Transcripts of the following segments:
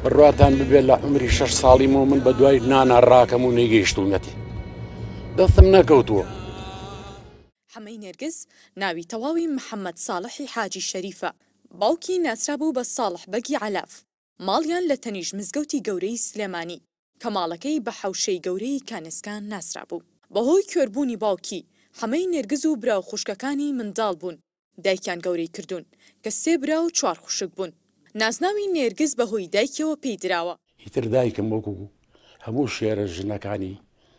بڕواتان ببێت لە عمری 6 ساڵیمەوە من بە دوای نانە ڕاکەم و نەیگەیشتوونەتی دەستم نەکەوتووە. حەمەی نێرگز ناوی تەواوی محەممەد ساڵحی حاجی شەریفە. باوکی ناسرابوو بە ساڵح بەگی عەلاف. ماڵیان لە تەنیژ مزگەوتی گەورەی سلێمانی کە ماڵەکەی بە حەوشەی گەورەی کانسکان ناسرابوو. بەهۆی کوێربوونی باوکی حەمەی نێرگز و براو خوشکەکانی منداڵ بوون. دایکیان گەورەی کردوون کە 3 برا و 4 خوشک بوون. نازناوی نێرگز بەهۆی دایکەوە پێی دراوە. ئیتر دایکم وەکو هەموو شێرە ژنەکانی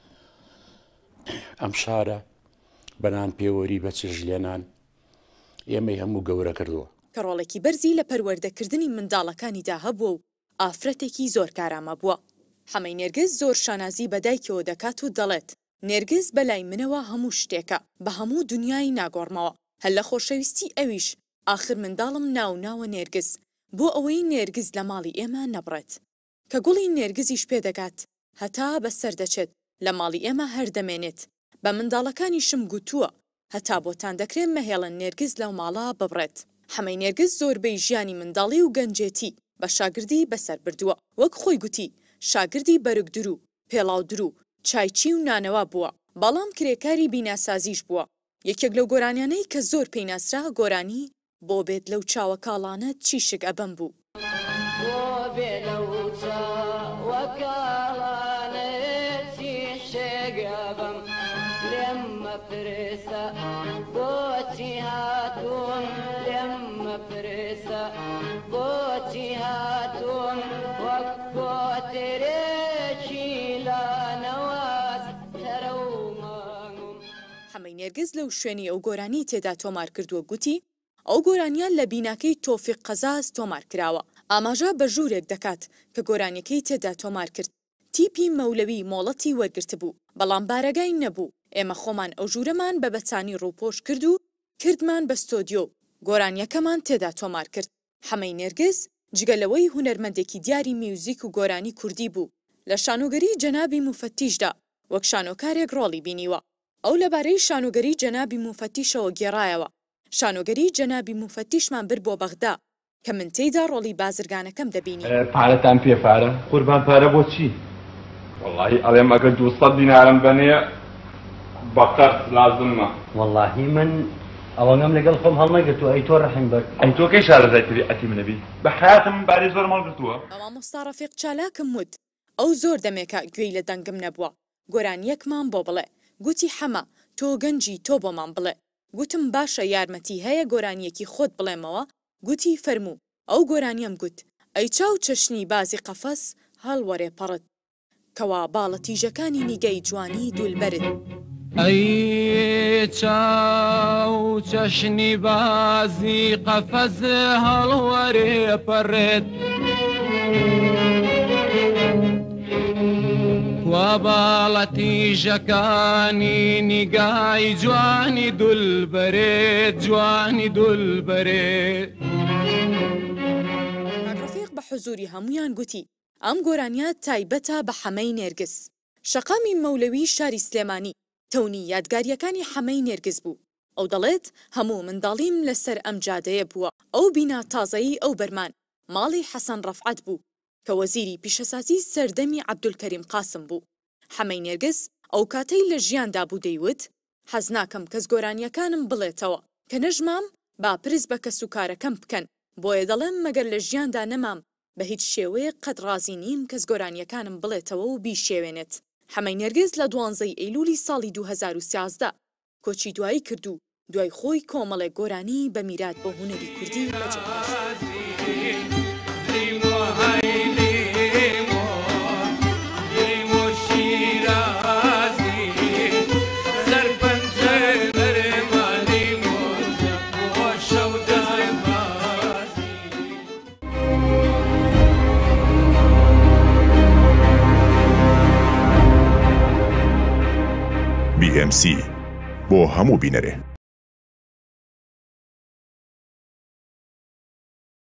ئەم شارە بەنان پێوەری بە چژلێنان ئێمەی هەموو گەورە کردووە کە ڕۆڵێکی بەرزی لە پەروەردەکردنی منداڵەکانیدا هەبووە و ئافرەتێکی زۆر کارامە بووە. حەمەی نێرگز زۆر شانازی بە دایکەوە دەکات و دەڵێت نێرگز بەلای منەوە هەموو شتێکە بە هەموو دنیای ناگۆڕمەوە هەر لە خۆشەویستی ئەویش ئاخر منداڵم ناوناوە نێرگز بۆ ئەوەی نێرگز لە ماڵی ئێمە نەبڕێت کە گوڵی نێرگزیش پێدەگات هەتا بەسەر دەچێت لە ماڵی ئێمە هەردەمێنێت بە منداڵەکانیشم گوتووە هەتا بۆتان دەکرێت مەهێڵن نێرگز لەو ماڵە ببڕێت. حەمەی نێرگز زۆربەی ژیانی منداڵی و گەنجێتی بە شاگردی بەسەر بردووە. وەک خۆی گوتی شاگردی بەرگدر و پێڵاودر و چایچی و نانەوە بووە بەڵام کرێکاری بیناسازیش بووە. یەکێک لەو گۆرانیانەی کە زۆر پێی ناسرا گۆرانی بۆ بێت لەو چاوە کاڵانە چیشک ئەبەم بوو. حەمەی نێرگز لەو شوێنی ئەو گۆرانی تێدا تۆمار کردووە گوتی ئەو گۆرانیان لە بیناکەی تۆفیق قەزاز تۆمار کراوە. ئاماژە بە ژوورێک دەکات کە گۆرانیەکەی تێدا تۆمار کرد تیپی مەولەوی مۆڵەتی وەرگرت بوو بەڵام بارەگای نەبوو. ئێمە خۆمان ئەو ژوورەمان بە بەچانی ڕووپۆش کرد و کردمان بە ستۆدیۆ گۆرانیەکەمان تێدا تۆمار کرد. حەمەی نێرگز جگەلەوەی هونەرمەندێکی دیاری میوزیک و گۆرانی کوردی بوو لە شانۆگەری جەنابی موفەتیشدا وەک شانۆکارێک ڕۆڵی بینیوە. ئەو لەبارەی شانۆگەری جەنابی موفەتیشەوە گێڕایەوە. شانۆگەری جەنابی موفەتیشمان بر بۆ بەغدا کە من تێیدا ڕۆڵی بازرگانەکەم دەبینی. پارەتان پێفارە؟ قوربان پارە بۆچی؟ وەڵڵاهی ئەڵێم ئەگەر 200 دینارم بەنێ بەقەرز لازممە. وەڵڵاهی من ئەوەنگەم لەگەڵ خۆم هەڵنەگرتووە ئەی تۆ ڕەحیم بەر. ئەی تۆ کەی شارەزای ئەتی منەبی؟ بە حیاتم باری زۆر ماڵگرتووە. مامۆستا ڕەفیق چالاکم وت ئەو زۆر دەمێکە گوێی لە دەنگم نەبووە. گۆرانیەکمان بۆ بڵێ گوتی حەمە تۆ گەنجی تۆ بۆمان بڵێ. گوتم باشە یارمەتی هەیە گۆرانیەکی خۆت بڵێمەوە. گوتی فەرموو. ئەو گۆرانیم گوت ئەی چاو چەشنی بازی قەفەس هەڵوەرێ پەڕت کەوا باڵە تیژەکانی نیگەی جوانی دوولبەرت. ئەی چاو چەشنی بازی قەفەس هەڵوەرێ پەڕێت وا باڵە تیژەکانی نیگای جوانی دوولبەرێت جوانی دوولبەرێت. ڕەفیق بە حوزوری هەمویان گوتی ئەم گۆرانیا تایبەتە بە حەمەی نێرگز. شەقامی مەولەوی شاری سلێمانی تەونی یادگاریەکانی حەمەی نێرگز بوو. ئەو دەڵێت هەموو منداڵیم لەسەر ئەم جادەیە بووە. ئەو بینا تازایی ئەو بەرمان ماڵی حەسەن ڕەفعەت بوو کە وەزیری پیشەسازی سەردەمی عەبدولکەریم قاسم بوو. حەمەی نێرگز ئەو کاتەی لە ژیاندا بوو دەیوت حەز ناکەم کەس گۆرانیەکانم بڵێتەوە کە نەژمام با پرس بە کەسوکارەکەم بکەن بۆیە دەڵێم مەگەر لە ژیاندا نەمام بە هیچ شێوەیە قەت ڕازی نیم کەس گۆرانیەکانم بڵێتەوە و بیشێوێنێت. حەمەی نێرگز لە 12 ئەیلولی ساڵی 2013 کۆچی دوایی کرد و دوای خۆی کۆمەڵێک گۆرانی بە میرات بۆ هونەری کوردی بەجێهێشت. BMC بۆ هەموو بینەرێ.